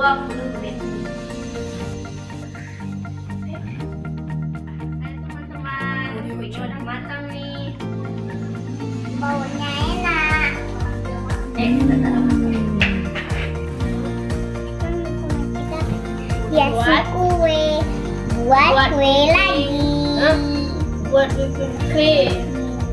menit. Teman-teman, kuenya udah matang nih. Baunya enak. Kita taruh. Hiasi kue. Buat kue lagi. Buat whipping cream.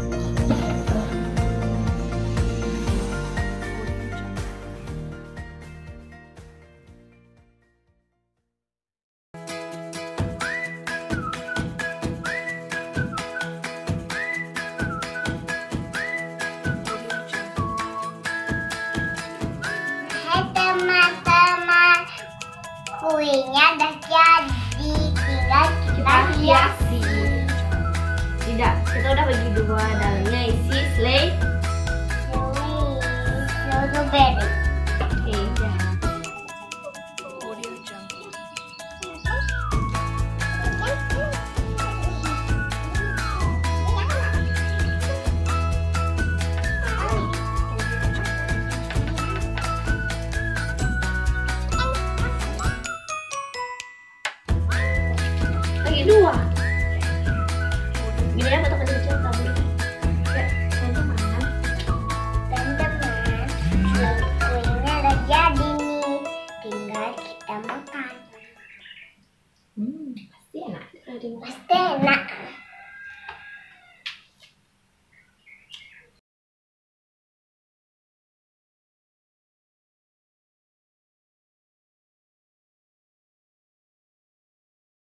Hai teman-teman, kuenya udah jadi, tinggal kita hiasi. Tidak, kita udah bagi dua, dalamnya isi selai. Strawberry. Oke, ya. Bagi dua.